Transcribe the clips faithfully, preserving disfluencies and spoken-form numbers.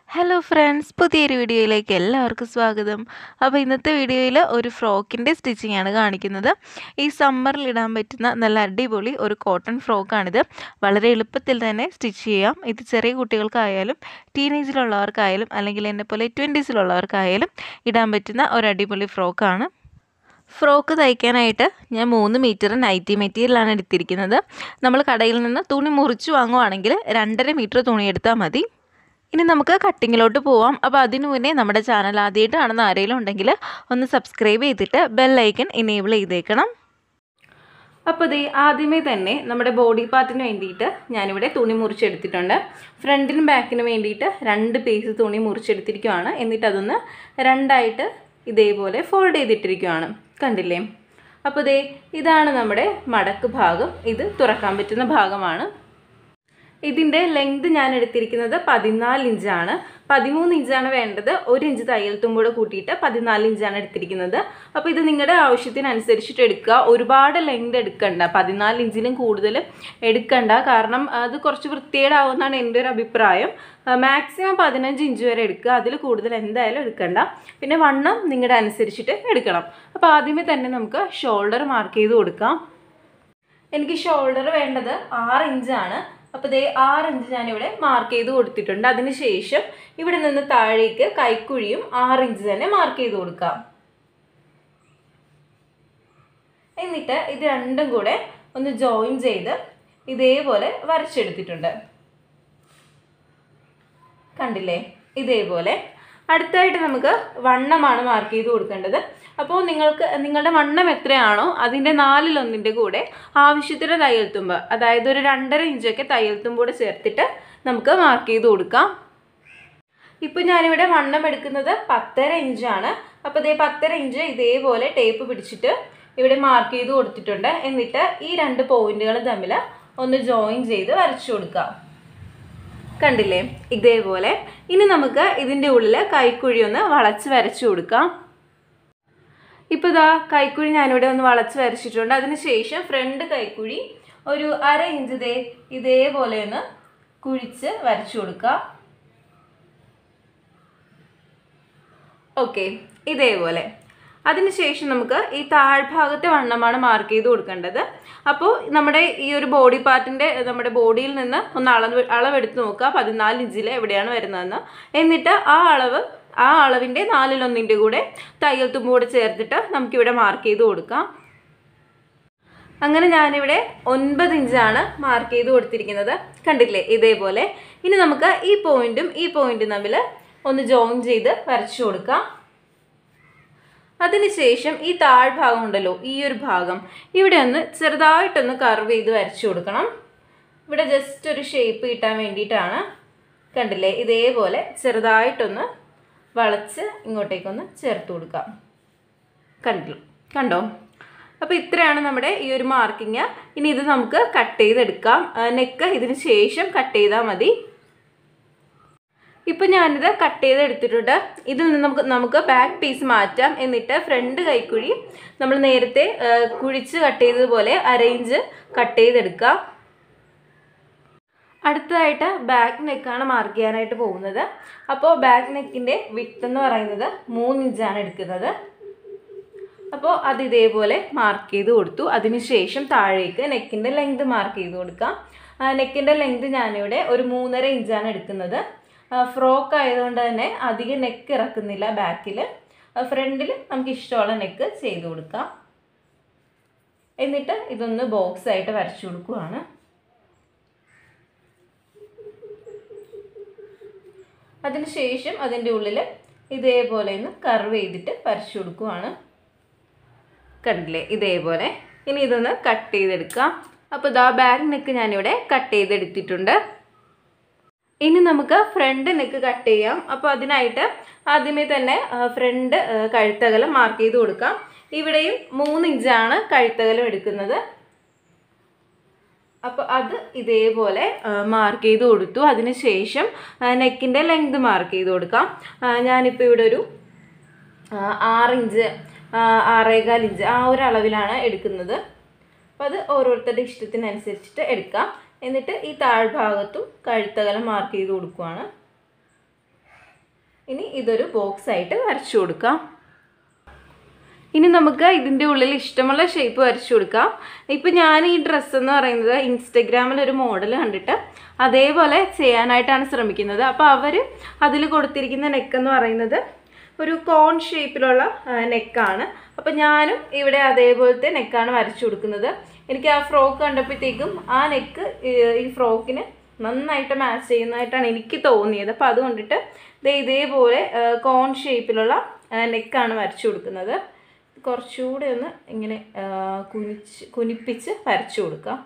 Hello friends, പുതിയൊരു വീഡിയോയിലേക്ക് എല്ലാവർക്കും സ്വാഗതം. അപ്പോൾ ഇന്നത്തെ വീഡിയോയിൽ ഒരു ഫ്രോക്കിൻ്റെ സ്റ്റിച്ചിങ് ആണ് കാണിക്കുന്നത്. ഈ സമ്മറിൽ ഇടാൻ പറ്റുന്ന നല്ല അടിപൊളി ഒരു കോട്ടൺ ഫ്രോക്കാണിത്. വളരെ എളുപ്പത്തിൽ തന്നെ സ്റ്റിച്ച് ചെയ്യാം. ഇത് ചെറിയ കുട്ടികൾക്കായാലും ടീനേജിലുള്ളവർക്കായാലും അല്ലെങ്കിൽ എന്നെപ്പോലെ ട്വൻറ്റീസിലുള്ളവർക്കായാലും ഇടാൻ പറ്റുന്ന ഒരു അടിപൊളി ഫ്രോക്കാണ്. ഫ്രോക്ക് തയ്ക്കാനായിട്ട് ഞാൻ മൂന്ന് മീറ്റർ നൈറ്റി മെറ്റീരിയലാണ് എടുത്തിരിക്കുന്നത്. നമ്മൾ കടയിൽ നിന്ന് തുണി മുറിച്ച് വാങ്ങുവാണെങ്കിൽ രണ്ടര മീറ്റർ തുണി എടുത്താൽ മതി. ഇനി നമുക്ക് കട്ടിങ്ങിലോട്ട് പോവാം. അപ്പോൾ അതിനു മുന്നേ നമ്മുടെ ചാനൽ ആദ്യമായിട്ട് കാണുന്ന ആരെങ്കിലും ഉണ്ടെങ്കിൽ ഒന്ന് സബ്സ്ക്രൈബ് ചെയ്തിട്ട് ബെൽ ഐക്കൺ എനേബിൾ ചെയ്തേക്കണം. അപ്പോൾ ഇത് ആദ്യമേ തന്നെ നമ്മുടെ ബോഡി പാർട്ടിന് വേണ്ടിയിട്ട് ഞാനിവിടെ തുണി മുറിച്ചെടുത്തിട്ടുണ്ട്. ഫ്രണ്ടിനും ബാക്കിനും വേണ്ടിയിട്ട് രണ്ട് പീസ് തുണി മുറിച്ചെടുത്തിരിക്കുകയാണ്. എന്നിട്ട് അതൊന്ന് രണ്ടായിട്ട് ഇതേപോലെ ഫോൾഡ് ചെയ്തിട്ടിരിക്കുകയാണ്. കണ്ടില്ലേ? അപ്പോൾ ദേ ഇതാണ് നമ്മുടെ മടക്ക് ഭാഗം. ഇത് തുറക്കാൻ പറ്റുന്ന ഭാഗമാണ്. ഇതിൻ്റെ ലെങ്ത് ഞാൻ എടുത്തിരിക്കുന്നത് പതിനാല് ഇഞ്ചാണ്. പതിമൂന്ന് ഇഞ്ചാണ് വേണ്ടത്. ഒരു ഇഞ്ച് തയ്യൽ തുമ്പൂടെ കൂട്ടിയിട്ട് പതിനാല് ഇഞ്ചാണ് എടുത്തിരിക്കുന്നത്. അപ്പോൾ ഇത് നിങ്ങളുടെ ആവശ്യത്തിനനുസരിച്ചിട്ട് എടുക്കുക. ഒരുപാട് ലെങ്ത് എടുക്കണ്ട, പതിനാല് ഇഞ്ചിലും കൂടുതൽ എടുക്കണ്ട. കാരണം അത് കുറച്ച് വൃത്തികേടാവുമെന്നാണ് എൻ്റെ ഒരു അഭിപ്രായം. മാക്സിമം പതിനഞ്ച് ഇഞ്ച് വരെ എടുക്കുക. അതിൽ കൂടുതൽ എന്തായാലും എടുക്കണ്ട. പിന്നെ വണ്ണം നിങ്ങളുടെ അനുസരിച്ചിട്ട് എടുക്കണം. അപ്പോൾ ആദ്യമേ തന്നെ നമുക്ക് ഷോൾഡർ മാർക്ക് ചെയ്ത് കൊടുക്കാം. എനിക്ക് ഷോൾഡർ വേണ്ടത് ആറ് ഇഞ്ചാണ്. അപ്പോൾ ഇതേ ആറ് ഇഞ്ച് ഞാനിവിടെ മാർക്ക് ചെയ്ത് കൊടുത്തിട്ടുണ്ട്. അതിനുശേഷം ഇവിടെ നിന്ന് താഴേക്ക് കൈക്കുഴിയും ആറ് ഇഞ്ച് തന്നെ മാർക്ക് ചെയ്ത് കൊടുക്കാം. എന്നിട്ട് ഇത് രണ്ടും കൂടെ ഒന്ന് ജോയിൻ ചെയ്ത് ഇതേപോലെ വരച്ചെടുത്തിട്ടുണ്ട്. കണ്ടില്ലേ? ഇതേപോലെ. അടുത്തായിട്ട് നമുക്ക് വണ്ണമാണ് മാർക്ക് ചെയ്ത് കൊടുക്കേണ്ടത്. അപ്പോൾ നിങ്ങൾക്ക് നിങ്ങളുടെ വണ്ണം എത്രയാണോ അതിൻ്റെ നാലിലൊന്നിൻ്റെ കൂടെ ആവശ്യത്തിന് തയ്യൽ തുമ്പ്, അതായത് ഒരു രണ്ടര ഇഞ്ചൊക്കെ തയ്യൽ തുമ്പൂടെ ചേർത്തിട്ട് നമുക്ക് മാർക്ക് ചെയ്ത് കൊടുക്കാം. ഇപ്പോൾ ഞാനിവിടെ വണ്ണം എടുക്കുന്നത് പത്തര ഇഞ്ചാണ്. അപ്പോൾ ഇതേ പത്തര ഇഞ്ച് ഇതേപോലെ ടേപ്പ് പിടിച്ചിട്ട് ഇവിടെ മാർക്ക് ചെയ്ത് കൊടുത്തിട്ടുണ്ട്. എന്നിട്ട് ഈ രണ്ട് പോയിന്റുകൾ തമ്മിൽ ഒന്ന് ജോയിൻ ചെയ്ത് വരച്ചു കൊടുക്കാം. കണ്ടില്ലേ? ഇതേപോലെ. ഇനി നമുക്ക് ഇതിൻ്റെ ഉള്ളിൽ കൈക്കുഴി ഒന്ന് വളച്ച് വരച്ചു കൊടുക്കാം. ഇപ്പോൾ ഇതാ കൈക്കുഴി ഞാനിവിടെ ഒന്ന് വളച്ച് വരച്ചിട്ടുണ്ട്. അതിനുശേഷം ഫ്രണ്ട് കൈക്കുഴി ഒരു അര ഇഞ്ച് ദേ ഇതേപോലെ ഒന്ന് കുഴിച്ച് വരച്ചു കൊടുക്കാം. ഓക്കെ, ഇതേപോലെ. അതിനുശേഷം നമുക്ക് ഈ താഴ്ഭാഗത്തെ വണ്ണമാണ് മാർക്ക് ചെയ്ത് കൊടുക്കേണ്ടത്. അപ്പോൾ നമ്മുടെ ഈ ഒരു ബോഡി പാർട്ടിൻ്റെ നമ്മുടെ ബോഡിയിൽ നിന്ന് ഒന്ന് അളവ് അളവെടുത്ത് നോക്കുക, പതിനാല് ഇഞ്ചിൽ എവിടെയാണ് വരുന്നതെന്ന്. എന്നിട്ട് ആ അളവ് ആ അളവിൻ്റെ നാലിലൊന്നിൻ്റെ കൂടെ തയ്യൽ തുമ്പൂടെ ചേർത്തിട്ട് നമുക്കിവിടെ മാർക്ക് ചെയ്ത് കൊടുക്കാം. അങ്ങനെ ഞാനിവിടെ ഒൻപത് ഇഞ്ചാണ് മാർക്ക് ചെയ്ത് കൊടുത്തിരിക്കുന്നത്. കണ്ടില്ലേ? ഇതേപോലെ. ഇനി നമുക്ക് ഈ പോയിന്റും ഈ പോയിന്റും തമ്മിൽ ഒന്ന് ജോയിൻ ചെയ്ത് വരച്ചു കൊടുക്കാം. അതിനുശേഷം ഈ താഴ്ഭാഗം ഉണ്ടല്ലോ, ഈ ഒരു ഭാഗം ഇവിടെ ഒന്ന് ചെറുതായിട്ടൊന്ന് കർവ് ചെയ്ത് വരച്ചു കൊടുക്കണം. ഇവിടെ ജസ്റ്റ് ഒരു ഷേപ്പ് കിട്ടാൻ വേണ്ടിയിട്ടാണ്. കണ്ടില്ലേ? ഇതേപോലെ ചെറുതായിട്ടൊന്ന് വളച്ച് ഇങ്ങോട്ടേക്കൊന്ന് ചേർത്ത് കൊടുക്കാം. കണ്ടല്ലോ കണ്ടോ? അപ്പോൾ ഇത്രയാണ് നമ്മുടെ ഈ ഒരു മാർക്കിങ്. ഇനി ഇത് നമുക്ക് കട്ട് ചെയ്തെടുക്കാം. നെക്ക് ഇതിന് ശേഷം കട്ട് ചെയ്താൽ മതി. ഇപ്പോൾ ഞാനിത് കട്ട് ചെയ്തെടുത്തിട്ടുണ്ട്. ഇതിൽ നിന്ന് നമുക്ക് നമുക്ക് ബാക്ക് പീസ് മാറ്റാം. എന്നിട്ട് ഫ്രണ്ട് കൈക്കുഴി നമ്മൾ നേരത്തെ കുഴിച്ച് കട്ട് ചെയ്തതുപോലെ അരയിഞ്ച് കട്ട് ചെയ്തെടുക്കാം. അടുത്തതായിട്ട് ബാക്ക് നെക്കാണ് മാർക്ക് ചെയ്യാനായിട്ട് പോകുന്നത്. അപ്പോൾ ബാക്ക് നെക്കിൻ്റെ വിഡ്ത്ത് എന്ന് പറയുന്നത് മൂന്ന് ഇഞ്ചാണ് എടുക്കുന്നത്. അപ്പോൾ അത് ഇതേപോലെ മാർക്ക് ചെയ്ത് കൊടുത്തു. അതിനുശേഷം താഴേക്ക് നെക്കിൻ്റെ ലെങ്ത് മാർക്ക് ചെയ്ത് കൊടുക്കാം. നെക്കിൻ്റെ ലെങ്ത് ഞാനിവിടെ ഒരു മൂന്നര ഇഞ്ചാണ് എടുക്കുന്നത്. ഫ്രോക്ക് ആയതുകൊണ്ട് തന്നെ അധികം നെക്ക് ഇറക്കുന്നില്ല. ബാക്കിൽ ഫ്രണ്ടിൽ നമുക്ക് ഇഷ്ടമുള്ള നെക്ക് ചെയ്ത് കൊടുക്കാം. എന്നിട്ട് ഇതൊന്ന് ബോക്സ് ആയിട്ട് വരച്ചു കൊടുക്കുകയാണ്. അതിനുശേഷം അതിൻ്റെ ഉള്ളിൽ ഇതേപോലെ ഒന്ന് കർവ് ചെയ്തിട്ട് വരച്ചു കൊടുക്കുകയാണ്. കണ്ടില്ലേ? ഇതേപോലെ. ഇനി ഇതൊന്ന് കട്ട് ചെയ്തെടുക്കാം. അപ്പോൾ ഇതാ ബാക്ക് നെക്ക് ഞാനിവിടെ കട്ട് ചെയ്തെടുത്തിട്ടുണ്ട്. ഇനി നമുക്ക് ഫ്രണ്ട് നെക്ക് കട്ട് ചെയ്യാം. അപ്പോൾ അതിനായിട്ട് ആദ്യമേ തന്നെ ഫ്രണ്ട് കഴുത്തകലം മാർക്ക് ചെയ്ത് കൊടുക്കാം. ഇവിടെയും മൂന്ന് ഇഞ്ചാണ് കഴുത്തകലം എടുക്കുന്നത്. അപ്പോൾ അത് ഇതേപോലെ മാർക്ക് ചെയ്ത് കൊടുത്തു. അതിനുശേഷം നെക്കിൻ്റെ ലെങ്ത് മാർക്ക് ചെയ്ത് കൊടുക്കാം. ഞാനിപ്പോൾ ഇവിടെ ഒരു ആറ് ഇഞ്ച് ആറേകാൽ ഇഞ്ച് ആ ഒരു അളവിലാണ് എടുക്കുന്നത്. അപ്പോൾ അത് ഓരോരുത്തരുടെ ഇഷ്ടത്തിനനുസരിച്ചിട്ട് എടുക്കാം. എന്നിട്ട് ഈ താഴ്ഭാഗത്തും കഴുത്തകലം മാർക്ക് ചെയ്ത് കൊടുക്കുകയാണ്. ഇനി ഇതൊരു ബോക്സ് ആയിട്ട് വരച്ചു കൊടുക്കാം. ഇനി നമുക്ക് ഇതിൻ്റെ ഉള്ളിൽ ഇഷ്ടമുള്ള ഷേപ്പ് വരച്ചു കൊടുക്കാം. ഇപ്പം ഞാൻ ഈ ഡ്രസ്സ് എന്ന് പറയുന്നത് ഇൻസ്റ്റഗ്രാമിൽ ഒരു മോഡൽ കണ്ടിട്ട് അതേപോലെ ചെയ്യാനായിട്ടാണ് ശ്രമിക്കുന്നത്. അപ്പോൾ അവർ അതിൽ കൊടുത്തിരിക്കുന്ന നെക്ക് എന്ന് പറയുന്നത് ഒരു കോൺ ഷേപ്പിലുള്ള നെക്കാണ്. അപ്പം ഞാനും ഇവിടെ അതേപോലത്തെ നെക്കാണ് വരച്ചു കൊടുക്കുന്നത്. എനിക്ക് ആ ഫ്രോക്ക് കണ്ടപ്പോഴത്തേക്കും ആ നെക്ക് ഈ ഫ്രോക്കിന് നന്നായിട്ട് മാച്ച് ചെയ്യുന്നതായിട്ടാണ് എനിക്ക് തോന്നിയത്. അപ്പോൾ അതുകൊണ്ടിട്ട് ഇത് ഇതേപോലെ കോൺ ഷേപ്പിലുള്ള നെക്കാണ് വരച്ചു കൊടുക്കുന്നത്. കുറച്ചുകൂടെ ഒന്ന് ഇങ്ങനെ കുനിച്ച് കുനിപ്പിച്ച് വരച്ചു കൊടുക്കാം.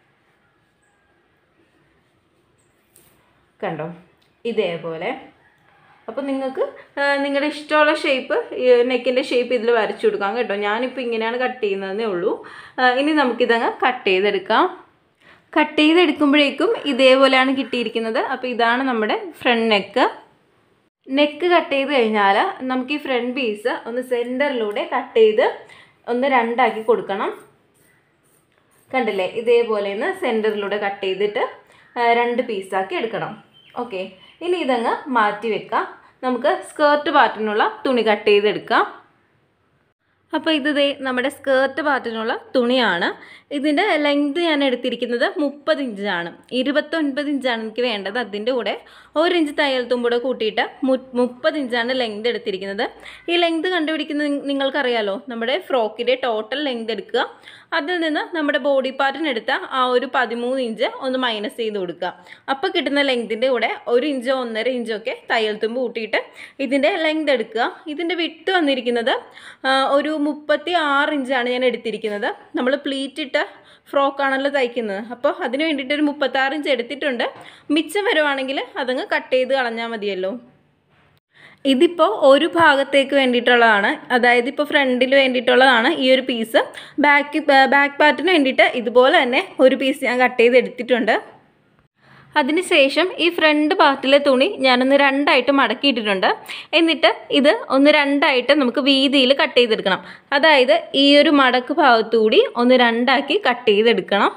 കണ്ടോ, ഇതേപോലെ. അപ്പോൾ നിങ്ങൾക്ക് നിങ്ങളുടെ ഇഷ്ടമുള്ള ഷേപ്പ് നെക്കിൻ്റെ ഷേപ്പ് ഇതിൽ വരച്ചു കൊടുക്കാം കേട്ടോ. ഞാനിപ്പോൾ ഇങ്ങനെയാണ് കട്ട് ചെയ്യുന്നതേ ഉള്ളൂ. ഇനി നമുക്കിതങ്ങ് കട്ട് ചെയ്തെടുക്കാം. കട്ട് ചെയ്തെടുക്കുമ്പോഴേക്കും ഇതേപോലെയാണ് കിട്ടിയിരിക്കുന്നത്. അപ്പോൾ ഇതാണ് നമ്മുടെ ഫ്രണ്ട് നെക്ക്. നെക്ക് കട്ട് ചെയ്ത് കഴിഞ്ഞാൽ നമുക്ക് ഈ ഫ്രണ്ട് പീസ് ഒന്ന് സെൻറ്ററിലൂടെ കട്ട് ചെയ്ത് ഒന്ന് രണ്ടാക്കി കൊടുക്കണം. കണ്ടില്ലേ, ഇതേപോലെ ഒന്ന് സെൻറ്ററിലൂടെ കട്ട് ചെയ്തിട്ട് രണ്ട് പീസാക്കി എടുക്കണം. ഓക്കെ, ഇനി ഇതങ്ങ് മാറ്റി വെക്കാം. നമുക്ക് സ്കേർട്ട് പാർട്ടിനുള്ള തുണി കട്ട് ചെയ്തെടുക്കാം. അപ്പോൾ ഇത് ദേ നമ്മുടെ സ്കേർട്ട് പാർട്ടിനുള്ള തുണിയാണ്. ഇതിൻ്റെ ലെങ്ത് ഞാൻ എടുത്തിരിക്കുന്നത് മുപ്പത് ഇഞ്ചാണ്. ഇരുപത്തൊൻപത് ഇഞ്ചാണ് എനിക്ക് വേണ്ടത്. അതിൻ്റെ കൂടെ ഒരു ഇഞ്ച് തയ്യൽ തുമ്പൂടെ കൂട്ടിയിട്ട് മു മുപ്പത് ഇഞ്ചാണ് ലെങ്ത് എടുത്തിരിക്കുന്നത്. ഈ ലെങ്ത് കണ്ടുപിടിക്കുന്നത് നിങ്ങൾക്കറിയാലോ, നമ്മുടെ ഫ്രോക്കിൻ്റെ ടോട്ടൽ ലെങ്ത് എടുക്കുക, അതിൽ നിന്ന് നമ്മുടെ ബോഡി പാർട്ടിനെടുത്ത ആ ഒരു പതിമൂന്ന് ഇഞ്ച് ഒന്ന് മൈനസ് ചെയ്ത് കൊടുക്കുക. അപ്പോൾ കിട്ടുന്ന ലെങ്തിൻ്റെ കൂടെ ഒരു ഇഞ്ചോ ഒന്നര ഇഞ്ചോ ഒക്കെ തയ്യൽ തുമ്പ് കൂട്ടിയിട്ട് ഇതിൻ്റെ ലെങ്ത് എടുക്കുക. ഇതിൻ്റെ വിട്ട് വന്നിരിക്കുന്നത് ഒരു മുപ്പത്തി ആറ് ഇഞ്ചാണ് ഞാൻ എടുത്തിരിക്കുന്നത്. നമ്മൾ പ്ലീറ്റ് ഇട്ട ഫ്രോക്കാണല്ലോ തയ്ക്കുന്നത്. അപ്പോൾ അതിന് വേണ്ടിയിട്ട് ഒരു മുപ്പത്താറ് ഇഞ്ച് എടുത്തിട്ടുണ്ട്. മിച്ചം വരുവാണെങ്കിൽ അതങ്ങ് കട്ട് ചെയ്ത് കളഞ്ഞാൽ മതിയല്ലോ. ഇതിപ്പോൾ ഒരു ഭാഗത്തേക്ക് വേണ്ടിയിട്ടുള്ളതാണ്, അതായത് ഇപ്പോൾ ഫ്രണ്ടിൽ വേണ്ടിയിട്ടുള്ളതാണ് ഈ ഒരു പീസ്. ബാക്ക് ബാക്ക് പാർട്ടിന് വേണ്ടിയിട്ട് ഇതുപോലെ തന്നെ ഒരു പീസ് ഞാൻ കട്ട് ചെയ്ത് എടുത്തിട്ടുണ്ട്. അതിനുശേഷം ഈ ഫ്രണ്ട് പാർട്ടിലെ തുണി ഞാനൊന്ന് രണ്ടായിട്ട് മടക്കിയിട്ടിട്ടുണ്ട്. എന്നിട്ട് ഇത് ഒന്ന് രണ്ടായിട്ട് നമുക്ക് വീതിയിൽ കട്ട് ചെയ്തെടുക്കണം. അതായത് ഈ ഒരു മടക്ക് ഭാഗത്തുകൂടി ഒന്ന് രണ്ടാക്കി കട്ട് ചെയ്തെടുക്കണം.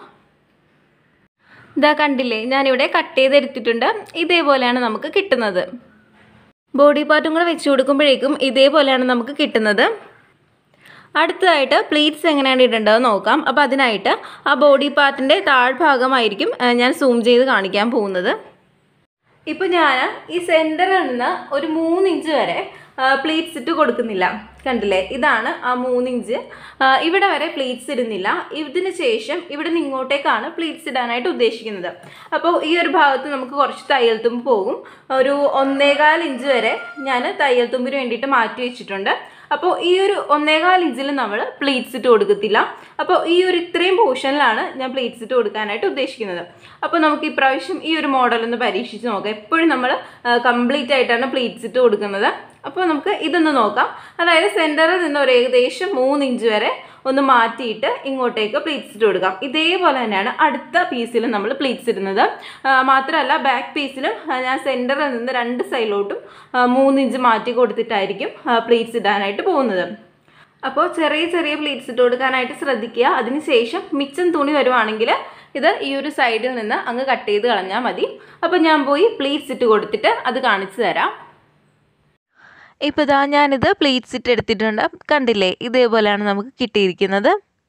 ഇതാ കണ്ടില്ലേ, ഞാനിവിടെ കട്ട് ചെയ്തെടുത്തിട്ടുണ്ട്. ഇതേപോലെയാണ് നമുക്ക് കിട്ടുന്നത്. ബോഡി പാർട്ടും കൂടെ വെച്ച് കൊടുക്കുമ്പോഴേക്കും ഇതേപോലെയാണ് നമുക്ക് കിട്ടുന്നത്. അടുത്തതായിട്ട് പ്ലീറ്റ്സ് എങ്ങനെയാണ് ഇടേണ്ടത് നോക്കാം. അപ്പോൾ അതിനായിട്ട് ആ ബോഡി പാർട്ടിൻ്റെ താഴ്ഭാഗമായിരിക്കും ഞാൻ സൂം ചെയ്ത് കാണിക്കാൻ പോകുന്നത്. ഇപ്പോൾ ഞാൻ ഈ സെൻറ്ററിൽ നിന്ന് ഒരു മൂന്ന് ഇഞ്ച് വരെ പ്ലീറ്റ്സ് ഇട്ട് കൊടുക്കുന്നില്ല. കണ്ടില്ലേ, ഇതാണ് ആ മൂന്നിഞ്ച്. ഇവിടെ വരെ പ്ലീറ്റ്സ് ഇടുന്നില്ല. ഇതിന് ശേഷം ഇവിടെ നിന്ന് ഇങ്ങോട്ടേക്കാണ് പ്ലീറ്റ്സ് ഇടാനായിട്ട് ഉദ്ദേശിക്കുന്നത്. അപ്പോൾ ഈ ഒരു ഭാഗത്ത് നമുക്ക് കുറച്ച് തയ്യൽ തുമ്പ് പോകും. ഒരു ഒന്നേകാൽ ഇഞ്ച് വരെ ഞാൻ തയ്യൽ തുമ്പിന് വേണ്ടിയിട്ട് മാറ്റി വെച്ചിട്ടുണ്ട്. അപ്പോൾ ഈ ഒരു ഒന്നേകാൽ ഇഞ്ചിൽ നമ്മൾ പ്ലീറ്റ്സ് ഇട്ട് കൊടുക്കത്തില്ല. അപ്പോൾ ഈ ഒരു ഇത്രയും പോർഷനിലാണ് ഞാൻ പ്ലീറ്റ്സ് ഇട്ട് കൊടുക്കാനായിട്ട് ഉദ്ദേശിക്കുന്നത്. അപ്പോൾ നമുക്ക് ഇപ്രാവശ്യം ഈ ഒരു മോഡലൊന്ന് പരീക്ഷിച്ച് നോക്കാം. എപ്പോഴും നമ്മൾ കംപ്ലീറ്റ് ആയിട്ടാണ് പ്ലീറ്റ്സ് ഇട്ട് കൊടുക്കുന്നത്. അപ്പോൾ നമുക്ക് ഇതൊന്ന് നോക്കാം. അതായത് സെൻറ്ററിൽ നിന്ന് ഒരു ഏകദേശം മൂന്ന് ഇഞ്ച് വരെ ഒന്ന് മാറ്റിയിട്ട് ഇങ്ങോട്ടേക്ക് പ്ലീറ്റ്സ് ഇട്ട് കൊടുക്കാം. ഇതേപോലെ തന്നെയാണ് അടുത്ത പീസിലും നമ്മൾ പ്ലീറ്റ്സ് ഇടുന്നത്. മാത്രമല്ല ബാക്ക് പീസിലും ഞാൻ സെൻറ്ററിൽ നിന്ന് രണ്ട് സൈഡിലോട്ടും മൂന്ന് ഇഞ്ച് മാറ്റി കൊടുത്തിട്ടായിരിക്കും പ്ലീറ്റ്സ് ഇടാനായിട്ട് പോകുന്നത്. അപ്പോൾ ചെറിയ ചെറിയ പ്ലീറ്റ്സ് ഇട്ട് കൊടുക്കാനായിട്ട് ശ്രദ്ധിക്കുക. അതിനുശേഷം മിച്ചം തുണി വരുവാണെങ്കിൽ ഇത് ഈ ഒരു സൈഡിൽ നിന്ന് അങ്ങ് കട്ട് ചെയ്ത് കളഞ്ഞാൽ മതി. അപ്പോൾ ഞാൻ പോയി പ്ലീറ്റ്സ് ഇട്ട് കൊടുത്തിട്ട് അത് കാണിച്ചു തരാം. ഇപ്പോൾ ഇതാ ഞാനിത് പ്ലീറ്റ്സ് ഇട്ട് എടുത്തിട്ടുണ്ട്. കണ്ടില്ലേ, ഇതേപോലെയാണ് നമുക്ക് കിട്ടിയിരിക്കുന്നത്.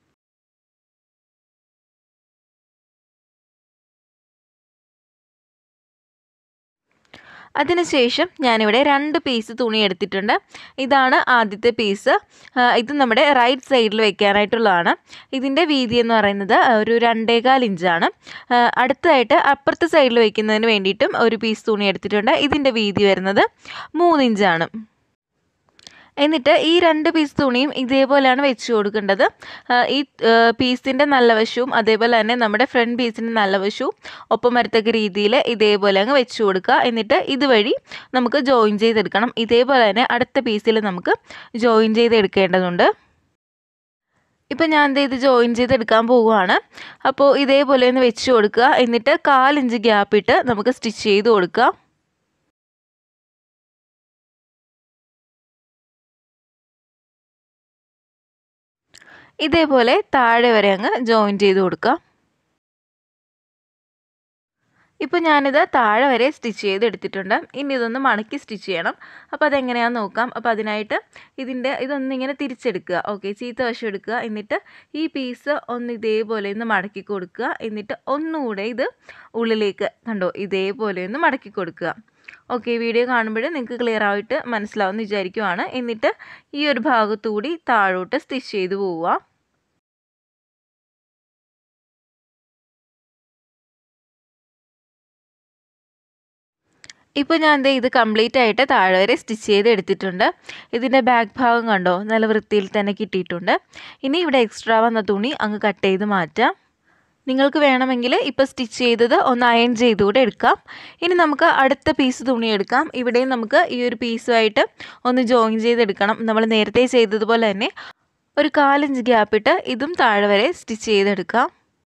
അതിനുശേഷം ഞാനിവിടെ രണ്ട് പീസ് തുണി എടുത്തിട്ടുണ്ട്. ഇതാണ് ആദ്യത്തെ പീസ്. ഇത് നമ്മുടെ റൈറ്റ് സൈഡിൽ വെക്കാനായിട്ടുള്ളതാണ്. ഇതിൻ്റെ വീതി എന്ന് പറയുന്നത് ഒരു രണ്ടേകാൽ ഇഞ്ചാണ്. അടുത്തതായിട്ട് അപ്പുറത്തെ സൈഡിൽ വയ്ക്കുന്നതിന് വേണ്ടിയിട്ടും ഒരു പീസ് തുണി എടുത്തിട്ടുണ്ട്. ഇതിൻ്റെ വീതി വരുന്നത് മൂന്ന് ഇഞ്ചാണ്. എന്നിട്ട് ഈ രണ്ട് പീസ് തുണിയും ഇതേപോലെയാണ് വെച്ച് കൊടുക്കേണ്ടത്. ഈ പീസിൻ്റെ നല്ല വശവും അതേപോലെ തന്നെ നമ്മുടെ ഫ്രണ്ട് പീസിൻ്റെ നല്ല വശവും ഒപ്പം വരത്തക്ക രീതിയിൽ ഇതേപോലെ അങ്ങ് വെച്ച് കൊടുക്കുക. എന്നിട്ട് ഇതുവഴി നമുക്ക് ജോയിൻ ചെയ്തെടുക്കണം. ഇതേപോലെ തന്നെ അടുത്ത പീസിൽ നമുക്ക് ജോയിൻ ചെയ്തെടുക്കേണ്ടതുണ്ട്. ഇപ്പം ഞാൻ ഇത് ജോയിൻ ചെയ്തെടുക്കാൻ പോവുകയാണ്. അപ്പോൾ ഇതേപോലെ ഒന്ന് വെച്ച് കൊടുക്കുക. എന്നിട്ട് കാലിഞ്ച് ഗ്യാപ്പ് ഇട്ട് നമുക്ക് സ്റ്റിച്ച് ചെയ്ത് കൊടുക്കുക. ഇതേപോലെ താഴെ വരെ അങ്ങ് ജോയിൻ ചെയ്ത് കൊടുക്കുക. ഇപ്പോൾ ഞാനിത് താഴെ വരെ സ്റ്റിച്ച് ചെയ്തെടുത്തിട്ടുണ്ട്. ഇനി ഇതൊന്ന് മടക്കി സ്റ്റിച്ച് ചെയ്യണം. അപ്പോൾ അതെങ്ങനെയാണെന്ന് നോക്കാം. അപ്പോൾ അതിനായിട്ട് ഇതിൻ്റെ ഇതൊന്നിങ്ങനെ തിരിച്ചെടുക്കുക. ഓക്കെ, ചീത്ത വശം എടുക്കുക. എന്നിട്ട് ഈ പീസ് ഒന്ന് ഇതേപോലെ ഒന്ന് മടക്കി കൊടുക്കുക. എന്നിട്ട് ഒന്നുകൂടെ ഇത് ഉള്ളിലേക്ക് കണ്ടോ ഇതേപോലെ ഒന്ന് മടക്കി കൊടുക്കുക. ഓക്കെ, വീഡിയോ കാണുമ്പോൾ നിങ്ങൾക്ക് ക്ലിയർ ആയിട്ട് മനസ്സിലാവുമെന്ന് വിചാരിക്കുവാണ്. എന്നിട്ട് ഈ ഒരു ഭാഗത്തുകൂടി താഴോട്ട് സ്റ്റിച്ച് ചെയ്ത് പോവുക. ഇപ്പോൾ ഞാൻ ദേ ഇത് കംപ്ലീറ്റ് ആയിട്ട് താഴെ വരെ സ്റ്റിച്ച് ചെയ്ത് എടുത്തിട്ടുണ്ട്. ഇതിൻ്റെ ബാക്ക് ഭാഗം കണ്ടോ നല്ല വൃത്തിയിൽ തന്നെ കിട്ടിയിട്ടുണ്ട്. ഇനി ഇവിടെ എക്സ്ട്രാ വന്ന തുണി അങ്ങ് കട്ട് ചെയ്ത് മാറ്റാം. നിങ്ങൾക്ക് വേണമെങ്കിൽ ഇപ്പോൾ സ്റ്റിച്ച് ചെയ്തത് ഒന്ന് അയൺ ചെയ്തുകൂടെ എടുക്കാം. ഇനി നമുക്ക് അടുത്ത പീസ് തുണി എടുക്കാം. ഇവിടെയും നമുക്ക് ഈ ഒരു പീസുമായിട്ട് ഒന്ന് ജോയിൻ ചെയ്തെടുക്കണം. നമ്മൾ നേരത്തെ ചെയ്തതുപോലെ തന്നെ ഒരു കാലിഞ്ച് ഗ്യാപ്പിട്ട് ഇതും താഴെ വരെ സ്റ്റിച്ച് ചെയ്തെടുക്കാം.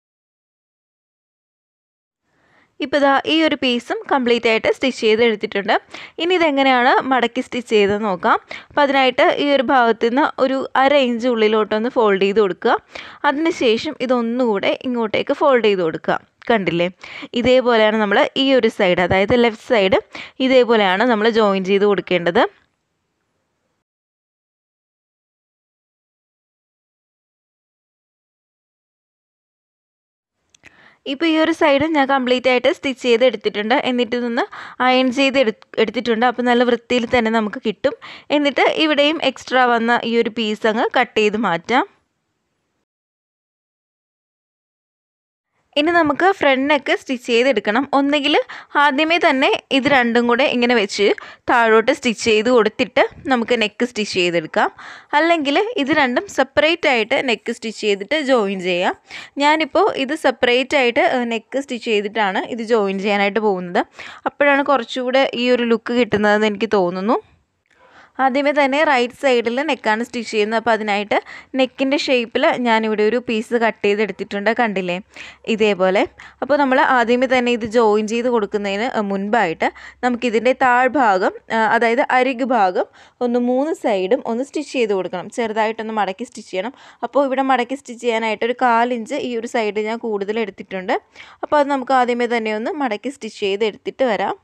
ഇപ്പോൾ ഇതാ ഈ ഒരു പീസും കംപ്ലീറ്റ് ആയിട്ട് സ്റ്റിച്ച് ചെയ്ത് എടുത്തിട്ടുണ്ട്. ഇനി ഇതെങ്ങനെയാണ് മടക്കി സ്റ്റിച്ച് ചെയ്തെന്ന് നോക്കാം. അപ്പോൾ അതിനായിട്ട് ഈ ഒരു ഭാഗത്തു നിന്ന് ഒരു അര ഇഞ്ച് ഉള്ളിലോട്ടൊന്ന് ഫോൾഡ് ചെയ്ത് കൊടുക്കുക. അതിനുശേഷം ഇതൊന്നുകൂടെ ഇങ്ങോട്ടേക്ക് ഫോൾഡ് ചെയ്ത് കൊടുക്കുക. കണ്ടില്ലേ, ഇതേപോലെയാണ് നമ്മൾ ഈ ഒരു സൈഡ്, അതായത് ലെഫ്റ്റ് സൈഡ് ഇതേപോലെയാണ് നമ്മൾ ജോയിൻ ചെയ്ത് കൊടുക്കേണ്ടത്. ഇപ്പോൾ ഈ ഒരു സൈഡ് ഞാൻ കംപ്ലീറ്റ് ആയിട്ട് സ്റ്റിച്ച് ചെയ്ത് എടുത്തിട്ടുണ്ട്. എന്നിട്ട് ഇതൊന്ന് അയൺ ചെയ്ത് എടു എടുത്തിട്ടുണ്ട് അപ്പോൾ നല്ല വൃത്തിയിൽ തന്നെ നമുക്ക് കിട്ടും. എന്നിട്ട് ഇവിടെയും എക്സ്ട്രാ വന്ന ഈ ഒരു പീസ് അങ്ങ് കട്ട് ചെയ്ത് മാറ്റാം. ഇനി നമുക്ക് ഫ്രണ്ട് നെക്ക് സ്റ്റിച്ച് ചെയ്തെടുക്കണം. ഒന്നുകിൽ ആദ്യമേ തന്നെ ഇത് രണ്ടും കൂടെ ഇങ്ങനെ വെച്ച് താഴോട്ട് സ്റ്റിച്ച് ചെയ്ത് കൊടുത്തിട്ട് നമുക്ക് നെക്ക് സ്റ്റിച്ച് ചെയ്തെടുക്കാം. അല്ലെങ്കിൽ ഇത് രണ്ടും സെപ്പറേറ്റ് ആയിട്ട് നെക്ക് സ്റ്റിച്ച് ചെയ്തിട്ട് ജോയിൻ ചെയ്യാം. ഞാനിപ്പോൾ ഇത് സെപ്പറേറ്റ് ആയിട്ട് നെക്ക് സ്റ്റിച്ച് ചെയ്തിട്ടാണ് ഇത് ജോയിൻ ചെയ്യാനായിട്ട് പോകുന്നത്. അപ്പോഴാണ് കുറച്ചുകൂടെ ഈ ഒരു ലുക്ക് കിട്ടുന്നതെന്ന് എനിക്ക് തോന്നുന്നു. ആദ്യമേ തന്നെ റൈറ്റ് സൈഡിൽ നെക്കാണ് സ്റ്റിച്ച് ചെയ്യുന്നത്. അപ്പോൾ അതിനായിട്ട് നെക്കിൻ്റെ ഷേപ്പിൽ ഞാനിവിടെ ഒരു പീസ് കട്ട് ചെയ്തെടുത്തിട്ടുണ്ട്. കണ്ടില്ലേ ഇതേപോലെ. അപ്പോൾ നമ്മൾ ആദ്യമേ തന്നെ ഇത് ജോയിൻ ചെയ്ത് കൊടുക്കുന്നതിന് മുൻപായിട്ട് നമുക്കിതിൻ്റെ താഴ്ഭാഗം, അതായത് അരിക് ഭാഗം ഒന്ന് മൂന്ന് സൈഡും ഒന്ന് സ്റ്റിച്ച് ചെയ്ത് കൊടുക്കണം. ചെറുതായിട്ടൊന്ന് മടക്കി സ്റ്റിച്ച് ചെയ്യണം. അപ്പോൾ ഇവിടെ മടക്കി സ്റ്റിച്ച് ചെയ്യാനായിട്ട് ഒരു കാലിഞ്ച് ഈ ഒരു സൈഡ് ഞാൻ കൂടുതൽ എടുത്തിട്ടുണ്ട്. അപ്പോൾ അത് നമുക്ക് ആദ്യമേ തന്നെ ഒന്ന് മടക്കി സ്റ്റിച്ച് ചെയ്ത് എടുത്തിട്ട് വരാം.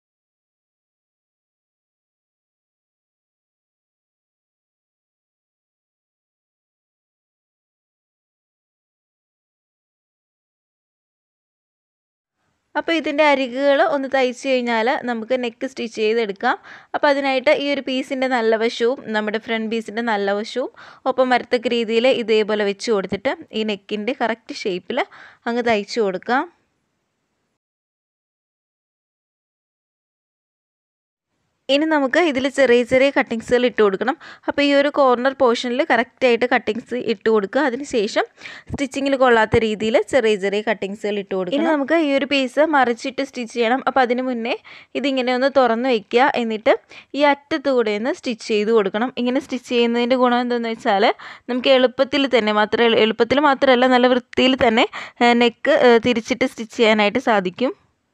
അപ്പോൾ ഇതിൻ്റെ അരികുകൾ ഒന്ന് തയ്ച്ച് കഴിഞ്ഞാൽ നമുക്ക് നെക്ക് സ്റ്റിച്ച് ചെയ്തെടുക്കാം. അപ്പോൾ അതിനായിട്ട് ഈ ഒരു പീസിൻ്റെ നല്ല വശവും നമ്മുടെ ഫ്രണ്ട് പീസിൻ്റെ നല്ല വശവും ഒപ്പം വരത്തക്ക രീതിയിൽ ഇതേപോലെ വെച്ച് കൊടുത്തിട്ട് ഈ നെക്കിൻ്റെ കറക്റ്റ് ഷേപ്പിൽ അങ്ങ് തയ്ച്ച് കൊടുക്കാം. ഇനി നമുക്ക് ഇതിൽ ചെറിയ ചെറിയ കട്ടിങ്സുകൾ ഇട്ട് കൊടുക്കണം. അപ്പോൾ ഈ ഒരു കോർണർ പോർഷനിൽ കറക്റ്റായിട്ട് കട്ടിങ്സ് ഇട്ട് കൊടുക്കുക. അതിനുശേഷം സ്റ്റിച്ചിങ്ങിൽ കൊള്ളാത്ത രീതിയിൽ ചെറിയ ചെറിയ കട്ടിങ്സുകൾ ഇട്ട് കൊടുക്കുക. ഇനി നമുക്ക് ഈ ഒരു പീസ് മറിച്ചിട്ട് സ്റ്റിച്ച് ചെയ്യണം. അപ്പോൾ അതിന് മുന്നേ ഇതിങ്ങനെ ഒന്ന് തുറന്ന് വയ്ക്കുക. എന്നിട്ട് ഈ അറ്റത്തുകൂടെ ഒന്ന് സ്റ്റിച്ച് ചെയ്ത് കൊടുക്കണം. ഇങ്ങനെ സ്റ്റിച്ച് ചെയ്യുന്നതിൻ്റെ ഗുണം എന്താണെന്ന് വെച്ചാൽ നമുക്ക് എളുപ്പത്തിൽ തന്നെ മാത്രമേ എളുപ്പത്തിൽ മാത്രമല്ല നല്ല വൃത്തിയിൽ തന്നെ നെക്ക് തിരിച്ചിട്ട് സ്റ്റിച്ച് ചെയ്യാനായിട്ട് സാധിക്കും.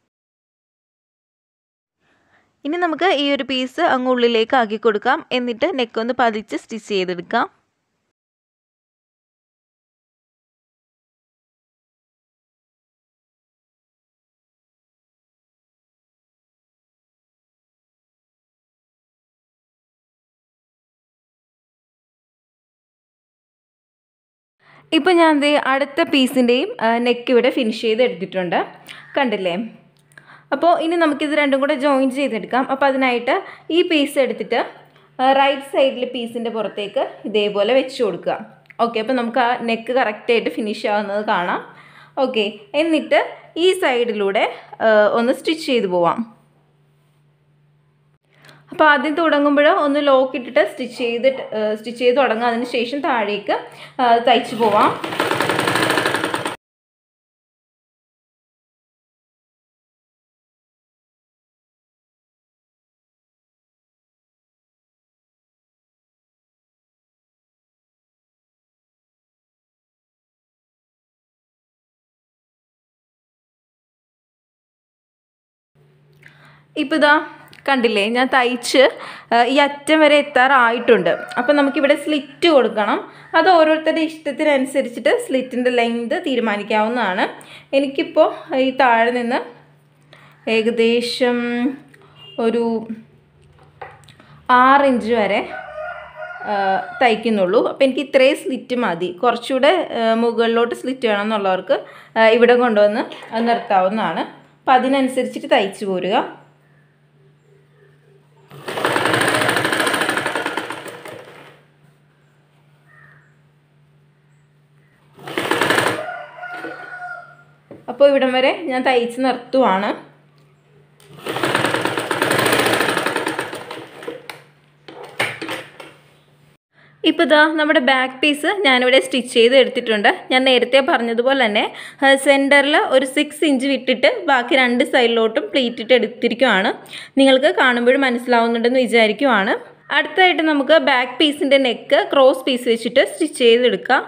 ഇനി നമുക്ക് ഈ ഒരു പീസ് അങ്ങ് ഉള്ളിലേക്ക് ആക്കി കൊടുക്കാം. എന്നിട്ട് നെക്ക് ഒന്ന് പതിച്ച് സ്റ്റിച്ച് ചെയ്തെടുക്കാം. ഇപ്പോൾ ഞാൻ ദേ അടുത്ത പീസിൻ്റെയും നെക്ക് ഇവിടെ ഫിനിഷ് ചെയ്ത് എടുത്തിട്ടുണ്ട്. കണ്ടില്ലേ? അപ്പോൾ ഇനി നമുക്കിത് രണ്ടും കൂടെ ജോയിൻ ചെയ്തെടുക്കാം. അപ്പോൾ അതിനായിട്ട് ഈ പീസ് എടുത്തിട്ട് റൈറ്റ് സൈഡിൽ പീസിൻ്റെ പുറത്തേക്ക് ഇതേപോലെ വെച്ച് കൊടുക്കുക. ഓക്കെ, അപ്പോൾ നമുക്ക് ആ നെക്ക് കറക്റ്റായിട്ട് ഫിനിഷ് ആവുന്നത് കാണാം. ഓക്കെ, എന്നിട്ട് ഈ സൈഡിലൂടെ ഒന്ന് സ്റ്റിച്ച് ചെയ്ത് പോവാം. അപ്പോൾ ആദ്യം തുടങ്ങുമ്പോൾ ഒന്ന് ലോക്ക് ഇട്ടിട്ട് സ്റ്റിച്ച് ചെയ്തിട്ട് സ്റ്റിച്ച് ചെയ്ത് തുടങ്ങുക. അതിന് ശേഷം താഴേക്ക് തയ്ച്ച് പോവാം. ഇപ്പോൾ ഇതാ കണ്ടില്ലേ, ഞാൻ തയ്ച്ച് ഈ അറ്റം വരെ എത്താറായിട്ടുണ്ട്. അപ്പോൾ നമുക്കിവിടെ സ്ലിറ്റ് കൊടുക്കണം. അത് ഓരോരുത്തരുടെ ഇഷ്ടത്തിനനുസരിച്ചിട്ട് സ്ലിറ്റിൻ്റെ ലെങ്ത് തീരുമാനിക്കാവുന്നതാണ്. എനിക്കിപ്പോൾ ഈ താഴെ നിന്ന് ഏകദേശം ഒരു ആറ് ഇഞ്ച് വരെ തയ്ക്കുന്നുള്ളൂ. അപ്പോൾ എനിക്ക് ഇത്രയും സ്ലിറ്റ് മതി. കുറച്ചുകൂടെ മുകളിലോട്ട് സ്ലിറ്റ് വേണമെന്നുള്ളവർക്ക് ഇവിടെ കൊണ്ടുവന്ന് നിർത്താവുന്നതാണ്. അപ്പോൾ അതിനനുസരിച്ചിട്ട് തയ്ച്ചു പോരുക. അപ്പോൾ ഇവിടം വരെ ഞാൻ തയ്ച്ച് നിർത്തുവാണ്. ഇപ്പോൾ ഇതാ നമ്മുടെ ബാക്ക് പീസ് ഞാനിവിടെ സ്റ്റിച്ച് ചെയ്ത് എടുത്തിട്ടുണ്ട്. ഞാൻ നേരത്തെ പറഞ്ഞതുപോലെ തന്നെ സെൻറ്ററിൽ ഒരു സിക്സ് ഇഞ്ച് വിട്ടിട്ട് ബാക്കി രണ്ട് സൈഡിലോട്ടും പ്ലീറ്റ് ഇട്ട് എടുത്തിരിക്കുവാണ്. നിങ്ങൾക്ക് കാണുമ്പോഴും മനസ്സിലാവുന്നുണ്ടെന്ന് വിചാരിക്കുവാണ്. അടുത്തായിട്ട് നമുക്ക് ബാക്ക് പീസിൻ്റെ നെക്ക് ക്രോസ് പീസ് വെച്ചിട്ട് സ്റ്റിച്ച് ചെയ്തെടുക്കാം.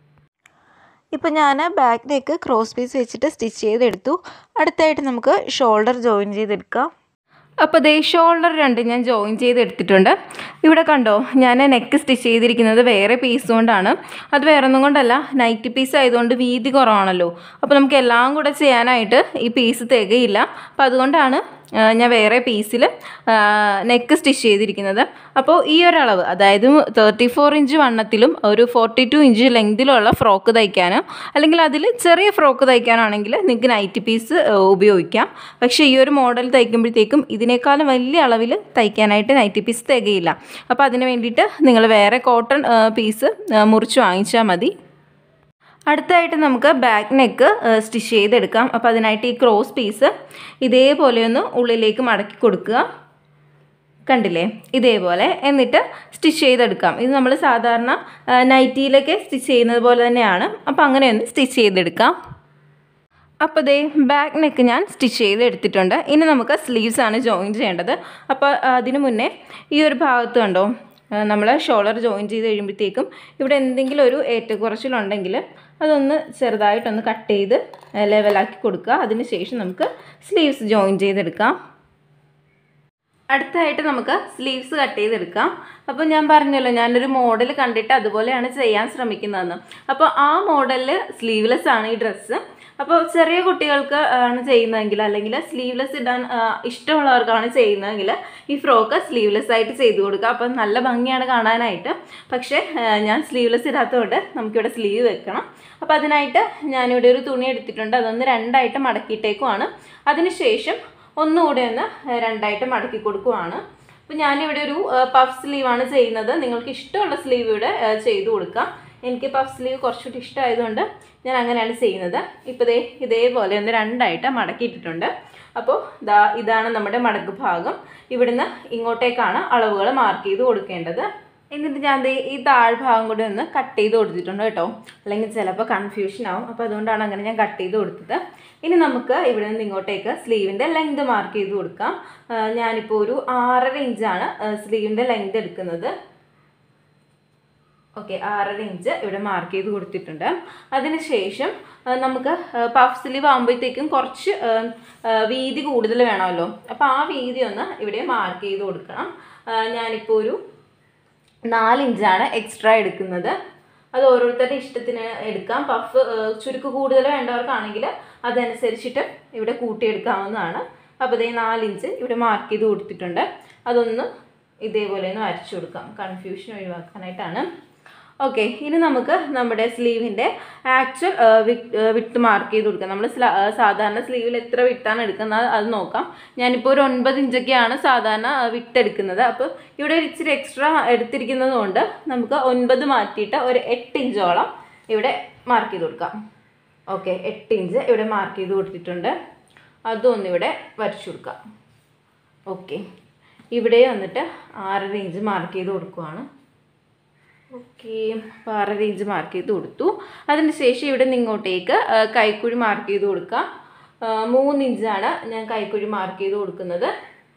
ഇപ്പോൾ ഞാൻ ബാക്ക് നെക്ക് ക്രോസ് പീസ് വെച്ചിട്ട് സ്റ്റിച്ച് ചെയ്തെടുത്തു. അടുത്തായിട്ട് നമുക്ക് ഷോൾഡർ ജോയിൻ ചെയ്തെടുക്കാം. അപ്പോൾ ദേ ഷോൾഡർ രണ്ട് ഞാൻ ജോയിൻ ചെയ്തെടുത്തിട്ടുണ്ട്. ഇവിടെ കണ്ടോ, ഞാൻ നെക്ക് സ്റ്റിച്ച് ചെയ്തിരിക്കുന്നത് വേറെ പീസ് കൊണ്ടാണ്. അത് വേറെ ഒന്നും കൊണ്ടല്ല, നൈറ്റി പീസ് ആയതുകൊണ്ട് വീതി കുറവാണല്ലോ. അപ്പോൾ നമുക്ക് എല്ലാം കൂടെ ചെയ്യാനായിട്ട് ഈ പീസ് തികയില്ല. അപ്പോൾ അതുകൊണ്ടാണ് ഞാൻ വേറെ പീസിൽ നെക്ക് സ്റ്റിച്ച് ചെയ്തിരിക്കുന്നത്. അപ്പോൾ ഈ ഒരളവ്, അതായത് തേർട്ടി ഫോർ ഇഞ്ച് വണ്ണത്തിലും ഒരു ഫോർട്ടി ടു ഇഞ്ച് ലെങ്തിലുള്ള ഫ്രോക്ക് തയ്ക്കാനോ അല്ലെങ്കിൽ അതിൽ ചെറിയ ഫ്രോക്ക് തയ്ക്കാനാണെങ്കിൽ നിങ്ങൾക്ക് നൈറ്റി പീസ് ഉപയോഗിക്കാം. പക്ഷേ ഈ ഒരു മോഡൽ തയ്ക്കുമ്പോഴത്തേക്കും ഇതിനേക്കാളും വലിയ അളവിൽ തയ്ക്കാനായിട്ട് നൈറ്റി പീസ് തികയില്ല. അപ്പോൾ അതിന് വേണ്ടിയിട്ട് നിങ്ങൾ വേറെ കോട്ടൺ പീസ് മുറിച്ച് വാങ്ങിച്ചാൽ മതി. അടുത്തായിട്ട് നമുക്ക് ബാക്ക് നെക്ക് സ്റ്റിച്ച് ചെയ്തെടുക്കാം. അപ്പോൾ അതിനായിട്ട് ഈ ക്രോസ് പീസ് ഇതേപോലെ ഒന്ന് ഉള്ളിലേക്ക് മടക്കി കൊടുക്കുക. കണ്ടില്ലേ, ഇതേപോലെ. എന്നിട്ട് സ്റ്റിച്ച് ചെയ്തെടുക്കാം. ഇത് നമ്മൾ സാധാരണ നൈറ്റിയിലൊക്കെ സ്റ്റിച്ച് ചെയ്യുന്നത് പോലെ തന്നെയാണ്. അപ്പോൾ അങ്ങനെ ഒന്ന് സ്റ്റിച്ച് ചെയ്തെടുക്കാം. അപ്പോൾ ദേ ബാക്ക് നെക്ക് ഞാൻ സ്റ്റിച്ച് ചെയ്ത് എടുത്തിട്ടുണ്ട്. ഇനി നമുക്ക് സ്ലീവ്സ് ആണ് ജോയിൻ ചെയ്യേണ്ടത്. അപ്പോൾ അതിന് മുന്നേ ഈ ഒരു ഭാഗത്ത് കണ്ടോ, നമ്മൾ ഷോൾഡർ ജോയിൻ ചെയ്ത് കഴിയുമ്പോഴത്തേക്കും ഇവിടെ എന്തെങ്കിലും ഒരു ഏറ്റക്കുറച്ചിലുണ്ടെങ്കിൽ അതൊന്ന് ചെറുതായിട്ടൊന്ന് കട്ട് ചെയ്ത് ലെവലാക്കി കൊടുക്കുക. അതിന് ശേഷം നമുക്ക് സ്ലീവ്സ് ജോയിൻ ചെയ്തെടുക്കാം. അടുത്തായിട്ട് നമുക്ക് സ്ലീവ്സ് കട്ട് ചെയ്തെടുക്കാം. അപ്പോൾ ഞാൻ പറഞ്ഞല്ലോ, ഞാനൊരു മോഡൽ കണ്ടിട്ട് അതുപോലെയാണ് ചെയ്യാൻ ശ്രമിക്കുന്നതെന്ന്. അപ്പോൾ ആ മോഡലിൽ സ്ലീവ്ലെസ് ആണ് ഈ ഡ്രസ്സ്. അപ്പോൾ ചെറിയ കുട്ടികൾക്ക് ആണ് ചെയ്യുന്നതെങ്കിൽ അല്ലെങ്കിൽ സ്ലീവ്ലെസ് ഇടാൻ ഇഷ്ടമുള്ളവർക്കാണ് ചെയ്യുന്നതെങ്കിൽ ഈ ഫ്രോക്ക് സ്ലീവ്ലെസ് ആയിട്ട് ചെയ്ത് കൊടുക്കുക. അപ്പം നല്ല ഭംഗിയാണ് കാണാനായിട്ട്. പക്ഷേ ഞാൻ സ്ലീവ്ലെസ് ഇടാത്തതുകൊണ്ട് നമുക്കിവിടെ സ്ലീവ് വെക്കണം. അപ്പോൾ അതിനായിട്ട് ഞാനിവിടെ ഒരു തുണി എടുത്തിട്ടുണ്ട്. അതൊന്ന് രണ്ടായിട്ട് മടക്കിയിട്ടേക്കുവാണ്. അതിനുശേഷം ഒന്നുകൂടെ ഒന്ന് രണ്ടായിട്ട് മടക്കി കൊടുക്കുവാണ്. അപ്പോൾ ഞാനിവിടെ ഒരു പഫ് സ്ലീവാണ് ചെയ്യുന്നത്. നിങ്ങൾക്ക് ഇഷ്ടമുള്ള സ്ലീവ് ഇവിടെ ചെയ്ത് കൊടുക്കാം. എനിക്ക് പഫ് സ്ലീവ് കുറച്ചുകൂടി ഇഷ്ടമായതുകൊണ്ട് ഞാൻ അങ്ങനെയാണ് ചെയ്യുന്നത്. ഇപ്പോൾ ദേ ഇതേപോലെ ഒന്ന് രണ്ടായിട്ട് മടക്കിയിട്ടിട്ടുണ്ട്. അപ്പോൾ ദാ ഇതാണ് നമ്മുടെ മടക്ക് ഭാഗം. ഇവിടുന്ന് ഇങ്ങോട്ടേക്കാണ് അളവുകൾ മാർക്ക് ചെയ്ത് കൊടുക്കേണ്ടത്. എന്നിട്ട് ഞാൻ ദേ ഈ താഴ്ഭാഗം കൂടി ഒന്ന് കട്ട് ചെയ്ത് കൊടുത്തിട്ടുണ്ട് കേട്ടോ. അല്ലെങ്കിൽ ചിലപ്പോൾ കൺഫ്യൂഷൻ ആവും. അപ്പോൾ അതുകൊണ്ടാണ് അങ്ങനെ ഞാൻ കട്ട് ചെയ്ത് കൊടുത്തത്. ഇനി നമുക്ക് ഇവിടെ നിന്ന് ഇങ്ങോട്ടേക്ക് സ്ലീവിൻ്റെ ലെങ്ത് മാർക്ക് ചെയ്ത് കൊടുക്കാം. ഞാനിപ്പോൾ ഒരു ആറര ഇഞ്ചാണ് സ്ലീവിൻ്റെ ലെങ്ത് എടുക്കുന്നത്. ഓക്കെ, ആറര ഇഞ്ച് ഇവിടെ മാർക്ക് ചെയ്ത് കൊടുത്തിട്ടുണ്ട്. അതിനുശേഷം നമുക്ക് പഫ് സ്ലീവ് ആകുമ്പോഴത്തേക്കും കുറച്ച് വീതി കൂടുതൽ വേണമല്ലോ. അപ്പോൾ ആ വീതി ഒന്ന് ഇവിടെ മാർക്ക് ചെയ്ത് കൊടുക്കണം. ഞാനിപ്പോൾ ഒരു നാലിഞ്ചാണ് എക്സ്ട്രാ എടുക്കുന്നത്. അത് ഓരോരുത്തരുടെ ഇഷ്ടത്തിന് എടുക്കാം. പഫ് ചുരുക്ക് കൂടുതൽ വേണ്ടവർക്കാണെങ്കിൽ അതനുസരിച്ചിട്ട് ഇവിടെ കൂട്ടിയെടുക്കാവുന്നതാണ്. അപ്പോൾ ഇതേ നാലിഞ്ച് ഇവിടെ മാർക്ക് ചെയ്ത് കൊടുത്തിട്ടുണ്ട്. അതൊന്ന് ഇതേപോലെ ഒന്ന് വരച്ചു കൊടുക്കാം, കൺഫ്യൂഷൻ ഒഴിവാക്കാനായിട്ടാണ്. ഓക്കെ, ഇനി നമുക്ക് നമ്മുടെ സ്ലീവിൻ്റെ ആക്ച്വൽ വിട്ട് മാർക്ക് ചെയ്ത് കൊടുക്കാം. നമ്മൾ സാധാരണ സ്ലീവിൽ എത്ര വിട്ടാണ് എടുക്കുന്നത് അത് നോക്കാം. ഞാനിപ്പോൾ ഒരു ഒൻപത് ഇഞ്ചൊക്കെയാണ് സാധാരണ വിട്ടെടുക്കുന്നത്. അപ്പോൾ ഇവിടെ ഒരു ഇച്ചിരി എക്സ്ട്രാ എടുത്തിരിക്കുന്നത് കൊണ്ട് നമുക്ക് ഒൻപത് മാറ്റിയിട്ട് ഒരു എട്ട് ഇഞ്ചോളം ഇവിടെ മാർക്ക് ചെയ്ത് കൊടുക്കാം. ഓക്കെ, എട്ട് ഇഞ്ച് ഇവിടെ മാർക്ക് ചെയ്ത് കൊടുത്തിട്ടുണ്ട്. അതൊന്നിവിടെ വരച്ചു കൊടുക്കാം. ഓക്കെ, ഇവിടെ വന്നിട്ട് ആറര ഇഞ്ച് മാർക്ക് ചെയ്ത് കൊടുക്കുവാണ്. ഓക്കെ, അപ്പോൾ ആറര ഇഞ്ച് മാർക്ക് ചെയ്ത് കൊടുത്തു. അതിന് ശേഷം ഇവിടെ നിന്ന് ഇങ്ങോട്ടേക്ക് കൈക്കുഴി മാർക്ക് ചെയ്ത് കൊടുക്കാം. മൂന്ന് ഇഞ്ചാണ് ഞാൻ കൈക്കുഴി മാർക്ക് ചെയ്ത് കൊടുക്കുന്നത്.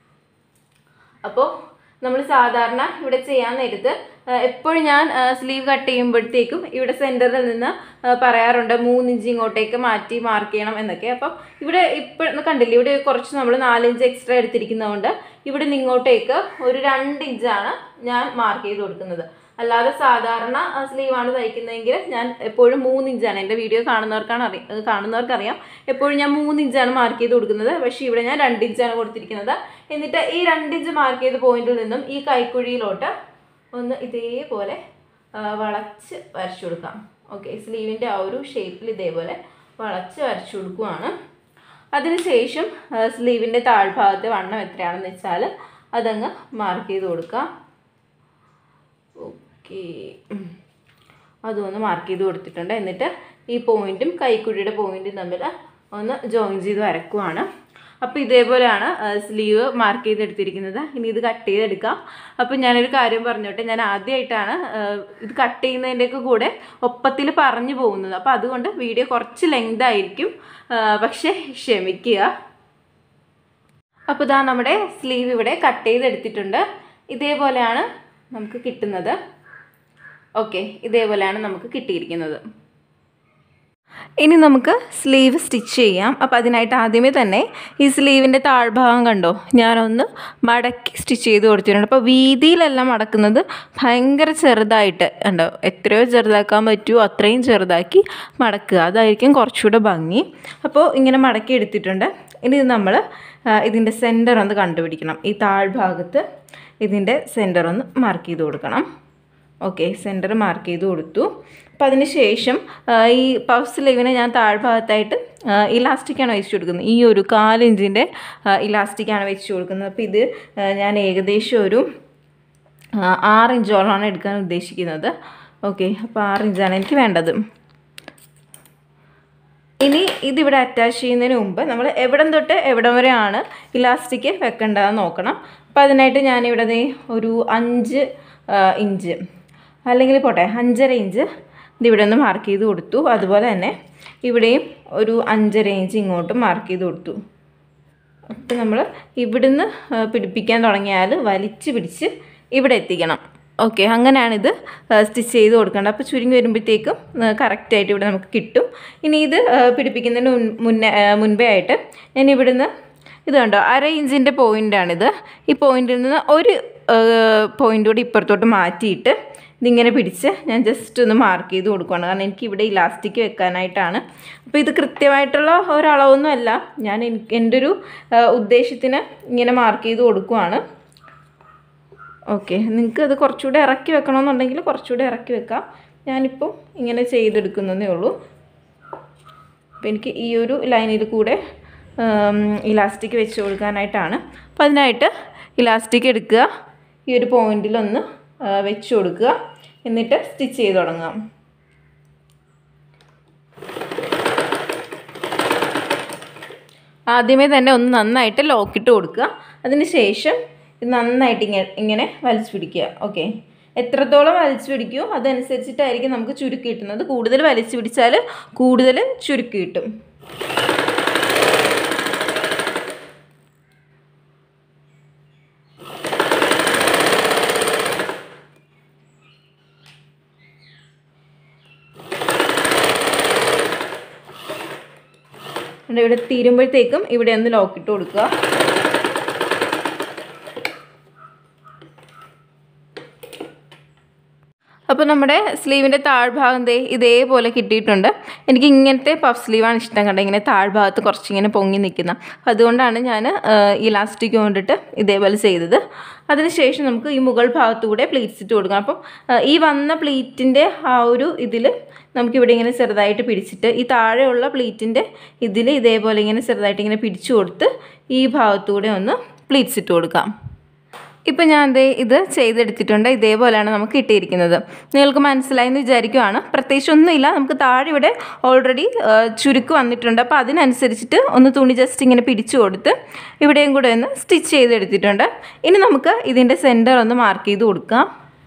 അപ്പോൾ നമ്മൾ സാധാരണ ഇവിടെ ചെയ്യാൻ നേരത്ത് എപ്പോഴും ഞാൻ സ്ലീവ് കട്ട് ചെയ്യുമ്പോഴത്തേക്കും ഇവിടെ സെൻറ്ററിൽ നിന്ന് പറയാറുണ്ട് മൂന്നിഞ്ച് ഇങ്ങോട്ടേക്ക് മാറ്റി മാർക്ക് ചെയ്യണം എന്നൊക്കെ. അപ്പം ഇവിടെ ഇപ്പോൾ കണ്ടില്ലേ, ഇവിടെ കുറച്ച് നമ്മൾ നാലിഞ്ച് എക്സ്ട്രാ എടുത്തിരിക്കുന്നതുകൊണ്ട് ഇവിടെ നിന്ന് ഇങ്ങോട്ടേക്ക് ഒരു രണ്ട് ഇഞ്ചാണ് ഞാൻ മാർക്ക് ചെയ്ത് കൊടുക്കുന്നത്. അല്ലാതെ സാധാരണ സ്ലീവാണ് തയ്ക്കുന്നതെങ്കിൽ ഞാൻ എപ്പോഴും മൂന്ന് ഇഞ്ചാണ്, എൻ്റെ വീഡിയോ കാണുന്നവർക്കാണ് അറിയാം കാണുന്നവർക്കറിയാം എപ്പോഴും ഞാൻ മൂന്ന് ഇഞ്ചാണ് മാർക്ക് ചെയ്ത് കൊടുക്കുന്നത്. പക്ഷേ ഇവിടെ ഞാൻ രണ്ട് ഇഞ്ചാണ് കൊടുത്തിരിക്കുന്നത്. എന്നിട്ട് ഈ രണ്ട് ഇഞ്ച് മാർക്ക് ചെയ്ത പോയിന്റിൽ നിന്നും ഈ കൈക്കുഴിയിലോട്ട് ഒന്ന് ഇതേപോലെ വളച്ച് വരച്ചു കൊടുക്കാം. ഓക്കെ, സ്ലീവിൻ്റെ ആ ഒരു ഷേപ്പിൽ ഇതേപോലെ വളച്ച് വരച്ചു കൊടുക്കുകയാണ്. അതിനുശേഷം സ്ലീവിൻ്റെ താഴ്ഭാഗത്തെ വണ്ണം എത്രയാണെന്ന് വെച്ചാൽ അതങ്ങ് മാർക്ക് ചെയ്ത് കൊടുക്കാം. ഓക്കെ, അതൊന്ന് മാർക്ക് ചെയ്ത് കൊടുത്തിട്ടുണ്ട്. എന്നിട്ട് ഈ പോയിൻറ്റും കൈക്കുഴിയുടെ പോയിൻറ്റും തമ്മിൽ ഒന്ന് ജോയിൻ ചെയ്ത് വരക്കുവാണ്. അപ്പോൾ ഇതേപോലെയാണ് സ്ലീവ് മാർക്ക് ചെയ്തെടുത്തിരിക്കുന്നത്. ഇനി ഇത് കട്ട് ചെയ്തെടുക്കാം. അപ്പോൾ ഞാനൊരു കാര്യം പറഞ്ഞോട്ടെ, ഞാൻ ആദ്യമായിട്ടാണ് ഇത് കട്ട് ചെയ്യുന്നതിൻ്റെയൊക്കെ കൂടെ ഒപ്പത്തിൽ പറഞ്ഞു പോകുന്നത്. അപ്പോൾ അതുകൊണ്ട് വീഡിയോ കുറച്ച് ലെങ്ത് ആയിരിക്കും, പക്ഷേ ക്ഷമിക്കുക. അപ്പോൾ ഇതാ നമ്മുടെ സ്ലീവ് ഇവിടെ കട്ട് ചെയ്തെടുത്തിട്ടുണ്ട്. ഇതേപോലെയാണ് നമുക്ക് കിട്ടുന്നത്. ഓക്കെ, ഇതേപോലെയാണ് നമുക്ക് കിട്ടിയിരിക്കുന്നത്. ഇനി നമുക്ക് സ്ലീവ് സ്റ്റിച്ച് ചെയ്യാം. അപ്പോൾ അതിനായിട്ട് ആദ്യമേ തന്നെ ഈ സ്ലീവിൻ്റെ താഴ്ഭാഗം കണ്ടോ, ഞാനൊന്ന് മടക്കി സ്റ്റിച്ച് ചെയ്ത് കൊടുത്തിട്ടുണ്ട്. അപ്പോൾ വീതിയിലെല്ലാം മടക്കുന്നത് ഭയങ്കര ചെറുതായിട്ട് കണ്ടോ, എത്രയോ ചെറുതാക്കാൻ പറ്റുമോ അത്രയും ചെറുതാക്കി മടക്കുക, അതായിരിക്കും കുറച്ചുകൂടെ ഭംഗി. അപ്പോൾ ഇങ്ങനെ മടക്കി എടുത്തിട്ടുണ്ട്. ഇനി നമ്മൾ ഇതിൻ്റെ സെൻറ്റർ ഒന്ന് കണ്ടുപിടിക്കണം. ഈ താഴ്ഭാഗത്ത് ഇതിൻ്റെ സെൻറ്റർ ഒന്ന് മാർക്ക് ചെയ്ത് കൊടുക്കണം. ഓക്കെ, സെൻറ്റർ മാർക്ക് ചെയ്ത് കൊടുത്തു. അപ്പോൾ അതിന് ശേഷം ഈ പഫ് സ്ലീവിനെ ഞാൻ താഴ്ഭാഗത്തായിട്ട് ഇലാസ്റ്റിക്കാണ് വെച്ച് കൊടുക്കുന്നത്. ഈ ഒരു കാലിഞ്ചിൻ്റെ ഇലാസ്റ്റിക്കാണ് വെച്ച് കൊടുക്കുന്നത്. അപ്പോൾ ഇത് ഞാൻ ഏകദേശം ഒരു ആറ് ഇഞ്ചോളമാണ് എടുക്കാൻ ഉദ്ദേശിക്കുന്നത്. ഓക്കെ, അപ്പോൾ ആറ് ഇഞ്ചാണ് എനിക്ക് വേണ്ടത്. ഇനി ഇതിവിടെ അറ്റാച്ച് ചെയ്യുന്നതിന് മുമ്പ് നമ്മൾ എവിടം തൊട്ട് എവിടം വരെയാണ് ഇലാസ്റ്റിക് വെക്കേണ്ടതെന്ന് നോക്കണം. അപ്പോൾ അതിനായിട്ട് ഞാനിവിടെ ഒരു അഞ്ച് ഇഞ്ച് അല്ലെങ്കിൽ പോട്ടെ അഞ്ചര ഇഞ്ച് ഇതിവിടെ ഒന്ന് മാർക്ക് ചെയ്ത് കൊടുത്തു. അതുപോലെ തന്നെ ഇവിടെയും ഒരു അഞ്ചര ഇഞ്ച് ഇങ്ങോട്ട് മാർക്ക് ചെയ്ത് കൊടുത്തു. അപ്പോൾ നമ്മൾ ഇവിടുന്ന് പിടിപ്പിക്കാൻ തുടങ്ങിയാൽ വലിച്ച് പിടിച്ച് ഇവിടെ എത്തിക്കണം. ഓക്കെ, അങ്ങനെയാണിത് സ്റ്റിച്ച് ചെയ്ത് കൊടുക്കേണ്ടത്. അപ്പോൾ ചുരുങ്ങി വരുമ്പോഴത്തേക്കും കറക്റ്റായിട്ട് ഇവിടെ നമുക്ക് കിട്ടും. ഇനി ഇത് പിടിപ്പിക്കുന്നതിന് മുന്നേ മുൻപേ ആയിട്ട് ഞാൻ ഇവിടുന്ന് ഇത് കണ്ടോ അര ഇഞ്ചിൻ്റെ പോയിൻ്റാണിത്. ഈ പോയിൻറ്റിൽ നിന്ന് ഒരു പോയിൻ്റ് കൂടി ഇപ്പുറത്തോട്ട് മാറ്റിയിട്ട് ഇതിങ്ങനെ പിടിച്ച് ഞാൻ ജസ്റ്റ് ഒന്ന് മാർക്ക് ചെയ്ത് കൊടുക്കുകയാണ്. കാരണം എനിക്കിവിടെ ഇലാസ്റ്റിക് വെക്കാനായിട്ടാണ്. അപ്പോൾ ഇത് കൃത്യമായിട്ടുള്ള ഒരളവൊന്നും അല്ല, ഞാൻ എൻ്റെ ഒരു ഉദ്ദേശത്തിന് ഇങ്ങനെ മാർക്ക് ചെയ്ത് കൊടുക്കുകയാണ്. ഓക്കെ, നിങ്ങൾക്ക് അത് കുറച്ചുകൂടെ ഇറക്കി വെക്കണമെന്നുണ്ടെങ്കിൽ കുറച്ചുകൂടെ ഇറക്കി വെക്കാം. ഞാനിപ്പോൾ ഇങ്ങനെ ചെയ്തെടുക്കുന്നതേ ഉള്ളൂ. അപ്പോൾ എനിക്ക് ഈ ഒരു ലൈനിൽ കൂടെ ഇലാസ്റ്റിക് വെച്ച് കൊടുക്കാനായിട്ടാണ്. അപ്പോൾ അതിനായിട്ട് ഇലാസ്റ്റിക് എടുക്കുക, ഈ ഒരു പോയിൻറ്റിലൊന്ന് വെച്ച് കൊടുക്കുക, എന്നിട്ട് സ്റ്റിച്ച് ചെയ്ത് തുടങ്ങാം. ആദ്യമേ തന്നെ ഒന്ന് നന്നായിട്ട് ലോക്കിട്ട് കൊടുക്കുക. അതിന് ശേഷം ഇത് നന്നായിട്ട് ഇങ്ങനെ ഇങ്ങനെ വലിച്ചു പിടിക്കുക. ഓക്കെ, എത്രത്തോളം വലിച്ചു പിടിക്കുമോ അതനുസരിച്ചിട്ടായിരിക്കും നമുക്ക് ചുരുക്കി കിട്ടുന്നത്. കൂടുതൽ വലിച്ചു പിടിച്ചാൽ കൂടുതൽ ചുരുക്കി കിട്ടും. ഇവിടെ തീരുമ്പോഴത്തേക്കും ഇവിടെ ഒന്ന് ലോക്കിട്ട് കൊടുക്കുക. അപ്പോൾ നമ്മുടെ സ്ലീവിൻ്റെ താഴ്ഭാഗം ദേ ഇതേപോലെ കിട്ടിയിട്ടുണ്ട്. എനിക്ക് ഇങ്ങനത്തെ പഫ് സ്ലീവാണ് ഇഷ്ടം. കണ്ടോ, ഇങ്ങനെ താഴ്ഭാഗത്ത് കുറച്ചിങ്ങനെ പൊങ്ങി നിൽക്കുന്ന. അതുകൊണ്ടാണ് ഞാൻ ഇലാസ്റ്റിക് കൊണ്ടിട്ട് ഇതേപോലെ ചെയ്തത്. അതിനുശേഷം നമുക്ക് ഈ മുകൾ ഭാഗത്തുകൂടെ പ്ലീറ്റ്സ് ഇട്ട് കൊടുക്കണം. അപ്പം ഈ വന്ന പ്ലീറ്റിൻ്റെ ആ ഒരു ഇതിൽ നമുക്കിവിടെ ഇങ്ങനെ ചെറുതായിട്ട് പിടിച്ചിട്ട് ഈ താഴെയുള്ള പ്ലീറ്റിൻ്റെ ഇതിൽ ഇതേപോലെ ഇങ്ങനെ ചെറുതായിട്ട് ഇങ്ങനെ പിടിച്ചു കൊടുത്ത് ഈ ഭാഗത്തുകൂടെ ഒന്ന് പ്ലീറ്റ്സ് ഇട്ട് കൊടുക്കാം. ഇപ്പം ഞാൻ ദേ ഇത് ചെയ്തെടുത്തിട്ടുണ്ട്. ഇതേപോലെയാണ് നമുക്ക് കിട്ടിയിരിക്കുന്നത്. നിങ്ങൾക്ക് മനസ്സിലായെന്ന് വിചാരിക്കുവാണ്. പ്രത്യേകിച്ച് ഒന്നുമില്ല, നമുക്ക് താഴെ ഇവിടെ ഓൾറെഡി ചുരുക്ക് വന്നിട്ടുണ്ട്. അപ്പോൾ അതിനനുസരിച്ചിട്ട് ഒന്ന് തുണി ജസ്റ്റ് ഇങ്ങനെ പിടിച്ചു കൊടുത്ത് ഇവിടെയും കൂടെ ഒന്ന് സ്റ്റിച്ച് ചെയ്തെടുത്തിട്ടുണ്ട്. ഇനി നമുക്ക് ഇതിൻ്റെ സെൻറ്റർ ഒന്ന് മാർക്ക് ചെയ്ത് കൊടുക്കാം.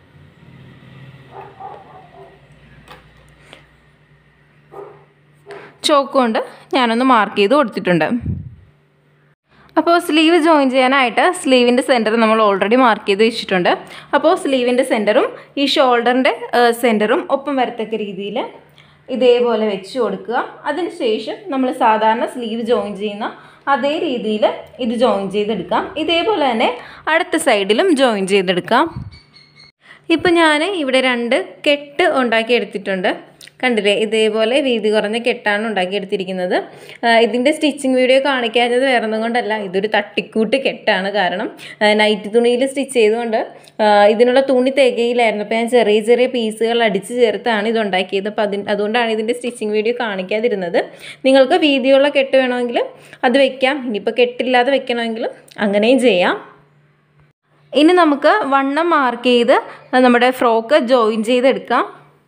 ചോക്ക് കൊണ്ട് ഞാനൊന്ന് മാർക്ക് ചെയ്ത് കൊടുത്തിട്ടുണ്ട്. അപ്പോൾ സ്ലീവ് ജോയിൻ ചെയ്യാനായിട്ട് സ്ലീവിൻ്റെ സെൻറ്റർ നമ്മൾ ഓൾറെഡി മാർക്ക് ചെയ്ത് വെച്ചിട്ടുണ്ട്. അപ്പോൾ സ്ലീവിൻ്റെ സെൻറ്ററും ഈ ഷോൾഡറിൻ്റെ സെൻറ്ററും ഒപ്പം വരത്തക്ക രീതിയിൽ ഇതേപോലെ വെച്ച് കൊടുക്കുക. അതിനുശേഷം നമ്മൾ സാധാരണ സ്ലീവ് ജോയിൻ ചെയ്യുന്ന അതേ രീതിയിൽ ഇത് ജോയിൻ ചെയ്തെടുക്കാം. ഇതേപോലെ തന്നെ അടുത്ത സൈഡിലും ജോയിൻ ചെയ്തെടുക്കാം. ഇപ്പോൾ ഞാൻ ഇവിടെ രണ്ട് കെട്ട് ഉണ്ടാക്കിയെടുത്തിട്ടുണ്ട്. കണ്ടില്ലേ, ഇതേപോലെ വീതി കുറഞ്ഞ കെട്ടാണ് ഉണ്ടാക്കിയെടുത്തിരിക്കുന്നത്. ഇതിൻ്റെ സ്റ്റിച്ചിങ് വീഡിയോ കാണിക്കാത്തത് വേറെ ഒന്നും കൊണ്ടല്ല, ഇതൊരു തട്ടിക്കൂട്ട് കെട്ടാണ്. കാരണം നൈറ്റ് തുണിയിൽ സ്റ്റിച്ച് ചെയ്തുകൊണ്ട് ഇതിനുള്ള തുണി തികയില്ലായിരുന്നു. അപ്പോൾ ഞാൻ ചെറിയ ചെറിയ പീസുകൾ അടിച്ച് ചേർത്താണ് ഇത് ഉണ്ടാക്കിയത്. അപ്പോൾ അതിന് അതുകൊണ്ടാണ് ഇതിൻ്റെ സ്റ്റിച്ചിങ് വീഡിയോ കാണിക്കാതിരുന്നത്. നിങ്ങൾക്ക് വീതിയുള്ള കെട്ട് വേണമെങ്കിൽ അത് വെക്കാം, ഇനിയിപ്പോൾ കെട്ടില്ലാതെ വെക്കണമെങ്കിലും അങ്ങനെയും ചെയ്യാം. ഇനി നമുക്ക് വണ്ണം മാർക്ക് ചെയ്ത് നമ്മുടെ ഫ്രോക്ക് ജോയിൻ ചെയ്തെടുക്കാം.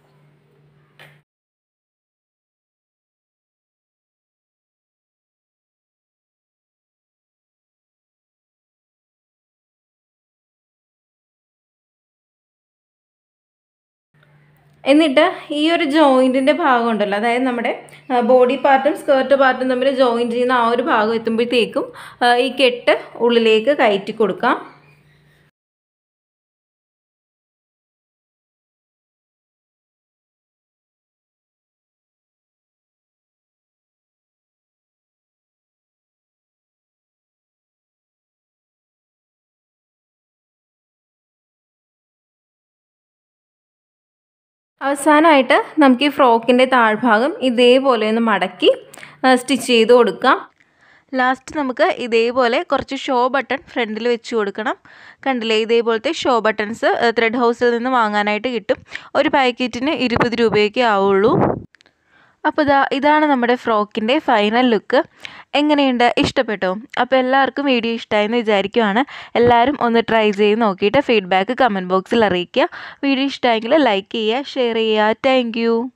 എന്നിട്ട് ഈ ഒരു ജോയിൻറ്റിൻ്റെ ഭാഗം ഉണ്ടല്ലോ, അതായത് നമ്മുടെ ബോഡി പാർട്ടും സ്കേർട്ട് പാർട്ടും തമ്മിൽ ജോയിൻ ചെയ്യുന്ന ആ ഒരു ഭാഗം എത്തുമ്പോഴത്തേക്കും ഈ കെട്ട് ഉള്ളിലേക്ക് കയറ്റി കൊടുക്കാം. അവസാനമായിട്ട് നമുക്ക് ഈ ഫ്രോക്കിൻ്റെ താഴ്ഭാഗം ഇതേപോലെ ഒന്ന് മടക്കി സ്റ്റിച്ച് ചെയ്ത് കൊടുക്കാം. ലാസ്റ്റ് നമുക്ക് ഇതേപോലെ കുറച്ച് ഷോ ബട്ടൺ ഫ്രണ്ടിൽ വെച്ച് കൊടുക്കണം. കണ്ടില്ലേ, ഇതേപോലത്തെ ഷോ ബട്ടൺസ് ത്രെഡ് ഹൗസിൽ നിന്ന് വാങ്ങാനായിട്ട് കിട്ടും. ഒരു പാക്കറ്റിന് ഇരുപത് രൂപയൊക്കെ ആവുള്ളൂ. അപ്പോൾ ഇതാ ഇതാണ് നമ്മുടെ ഫ്രോക്കിൻ്റെ ഫൈനൽ ലുക്ക്. എങ്ങനെയുണ്ട്, ഇഷ്ടപ്പെട്ടോ? അപ്പോൾ എല്ലാവർക്കും വീഡിയോ ഇഷ്ടമായെന്ന് വിചാരിക്കുവാണ്. എല്ലാവരും ഒന്ന് ട്രൈ ചെയ്ത് നോക്കിയിട്ട് ഫീഡ്ബാക്ക് കമൻറ്റ് ബോക്സിൽ അറിയിക്കുക. വീഡിയോ ഇഷ്ടമായെങ്കിൽ ലൈക്ക് ചെയ്യുക, ഷെയർ ചെയ്യുക. താങ്ക്